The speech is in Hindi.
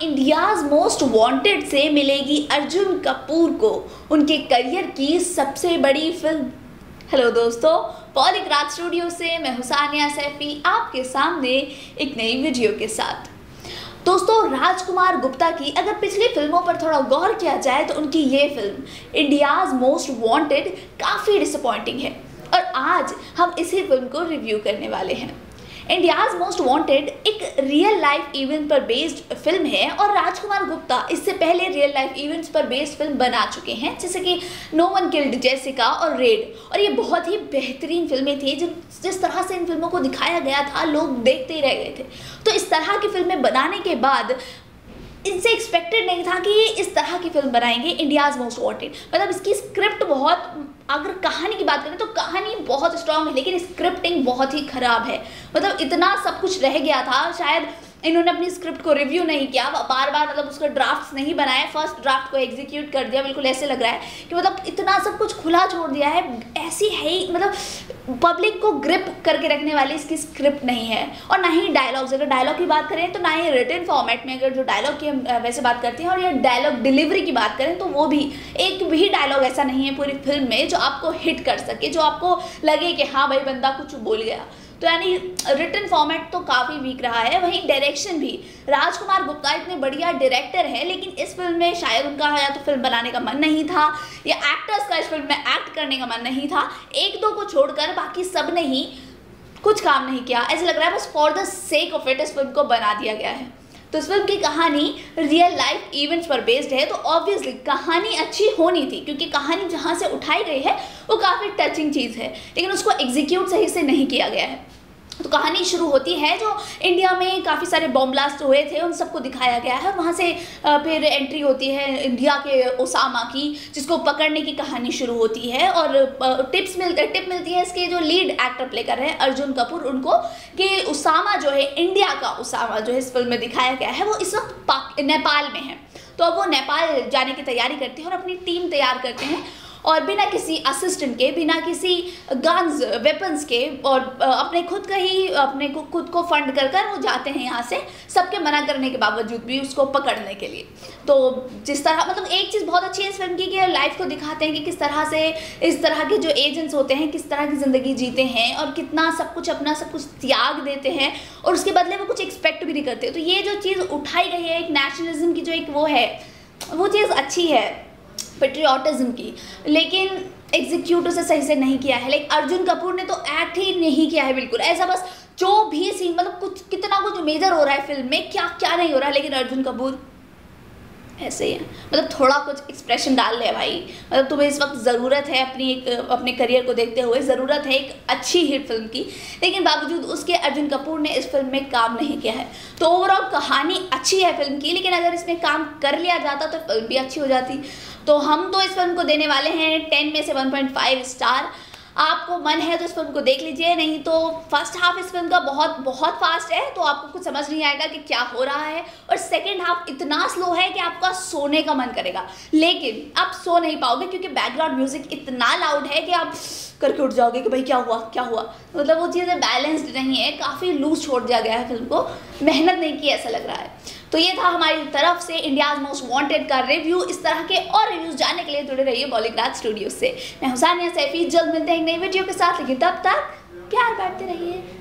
इंडियाज मोस्ट वांटेड से मिलेगी अर्जुन कपूर को उनके करियर की सबसे बड़ी फिल्म। हेलो दोस्तों, बॉलीग्राड स्टूडियो से मैं हुसैनिया सैफी आपके सामने एक नई वीडियो के साथ। दोस्तों, राजकुमार गुप्ता की अगर पिछली फिल्मों पर थोड़ा गौर किया जाए तो उनकी ये फिल्म इंडियाज मोस्ट वांटेड काफ़ी डिसअपॉइंटिंग है और आज हम इसी फिल्म को रिव्यू करने वाले हैं। इंडियाज मोस्ट वांटेड एक रियल लाइफ इवेंट पर बेस्ड फिल्म है और राजकुमार गुप्ता इससे पहले रियल लाइफ इवेंट्स पर बेस्ड फिल्म बना चुके हैं, जैसे कि नो वन किल्ड जेसिका और रेड, और ये बहुत ही बेहतरीन फिल्में थी। जिस तरह से इन फिल्मों को दिखाया गया था लोग देखते ही रह गए थे। तो इस तरह की फिल्में बनाने के बाद इनसे एक्सपेक्टेड नहीं था कि ये इस तरह की फिल्म बनाएंगे इंडियाज मोस्ट वांटेड। मतलब इसकी स्क्रिप्ट बहुत, अगर कहानी की बात करें तो कहानी बहुत स्ट्रांग है, लेकिन स्क्रिप्टिंग बहुत ही खराब है। मतलब इतना सब कुछ रह गया था, शायद इन्होंने अपनी स्क्रिप्ट को रिव्यू नहीं किया, बार बार मतलब उसका ड्राफ्ट्स नहीं बनाए, फर्स्ट ड्राफ्ट को एग्जीक्यूट कर दिया। बिल्कुल ऐसे लग रहा है कि मतलब इतना सब कुछ खुला छोड़ दिया है, ऐसी है ही, मतलब पब्लिक को ग्रिप करके रखने वाली इसकी स्क्रिप्ट नहीं है। और ना ही डायलॉग्स, अगर डायलॉग की बात करें तो ना ही रिटन फॉर्मेट में अगर जो डायलॉग की हम वैसे बात करते हैं, और ये डायलॉग डिलीवरी की बात करें तो वो भी एक भी डायलॉग ऐसा नहीं है पूरी फिल्म में जो आपको हिट कर सके, जो आपको लगे कि हाँ भाई बंदा कुछ बोल गया। तो यानी रिटन फॉर्मेट तो काफ़ी वीक रहा है। वहीं डायरेक्शन भी, राजकुमार गुप्ता इतने बढ़िया डायरेक्टर हैं, लेकिन इस फिल्म में शायद उनका या तो फिल्म बनाने का मन नहीं था या एक्टर्स का इस फिल्म में एक्ट करने का मन नहीं था। एक दो को छोड़कर बाकी सब ने ही कुछ काम नहीं किया। ऐसा लग रहा है बस for the sake of it इस फिल्म को बना दिया गया है। तो इस फिल्म की कहानी रियल लाइफ इवेंट्स पर बेस्ड है, तो ऑब्वियसली कहानी अच्छी होनी थी, क्योंकि कहानी जहाँ से उठाई गई है वो काफ़ी टचिंग चीज़ है, लेकिन उसको एग्जीक्यूट सही से नहीं किया गया है। तो कहानी शुरू होती है जो इंडिया में काफ़ी सारे बॉम्ब ब्लास्ट हुए थे उन सबको दिखाया गया है। वहाँ से फिर एंट्री होती है इंडिया के ओसामा की, जिसको पकड़ने की कहानी शुरू होती है। और टिप मिलती है इसके जो लीड एक्टर प्ले कर रहे हैं अर्जुन कपूर उनको, कि ओसामा जो है, इंडिया का ओसामा जो है इस फिल्म में दिखाया गया है, वो इस वक्त नेपाल में है। तो अब वो नेपाल जाने की तैयारी करते हैं और अपनी टीम तैयार करते हैं, और बिना किसी असिस्टेंट के, बिना किसी गन्स वेपन्स के, और अपने खुद को फंड कर वो जाते हैं यहाँ से, सबके मना करने के बावजूद भी उसको पकड़ने के लिए। तो जिस तरह, मतलब एक चीज़ बहुत अच्छी है इस फिल्म की कि लाइफ को दिखाते हैं कि किस तरह से इस तरह के जो एजेंट्स होते हैं किस तरह की ज़िंदगी जीते हैं और कितना सब कुछ अपना सब कुछ त्याग देते हैं और उसके बदले वो कुछ एक्सपेक्ट भी नहीं करते। तो ये जो चीज़ उठाई गई है, एक नेशनलिज्म की जो एक वो है, वो चीज़ अच्छी है, पेट्रियाटिज्म की, लेकिन एग्जीक्यूट उसे सही से नहीं किया है। लेकिन अर्जुन कपूर ने तो एक्ट ही नहीं किया है बिल्कुल। ऐसा बस जो भी सीन, मतलब कुछ कितना कुछ मेजर हो रहा है फिल्म में, क्या क्या नहीं हो रहा है, लेकिन अर्जुन कपूर ऐसे ही है। मतलब थोड़ा कुछ एक्सप्रेशन डाल ले भाई, मतलब तुम्हें इस वक्त ज़रूरत है अपने करियर को देखते हुए ज़रूरत है एक अच्छी हिट फिल्म की, लेकिन बावजूद उसके अर्जुन कपूर ने इस फिल्म में काम नहीं किया है। तो ओवरऑल कहानी अच्छी है फिल्म की, लेकिन अगर इसमें काम कर लिया जाता तो फिल्म भी अच्छी हो जाती। तो हम तो इस फिल्म को देने वाले हैं 10 में से 1.5 स्टार। आपको मन है तो इस फिल्म को देख लीजिए, नहीं तो फर्स्ट हाफ इस फिल्म का बहुत फास्ट है, तो आपको कुछ समझ नहीं आएगा कि क्या हो रहा है, और सेकंड हाफ इतना स्लो है कि आपका सोने का मन करेगा, लेकिन आप सो नहीं पाओगे क्योंकि बैकग्राउंड म्यूजिक इतना लाउड है कि आप करके उठ जाओगे कि भाई क्या हुआ। मतलब वो चीज़ें बैलेंस्ड नहीं है, काफ़ी लूज छोड़ दिया गया है फिल्म को, मेहनत नहीं की ऐसा लग रहा है। तो ये था हमारी तरफ से इंडियाज मोस्ट वांटेड का रिव्यू। इस तरह के और रिव्यूज जानने के लिए जुड़े रहिए बॉलीग्राड स्टूडियो से। मैं हुसैनिया सैफी, जल्द मिलते हैं एक नई वीडियो के साथ, लेकिन तब तक प्यार बांटते रहिए।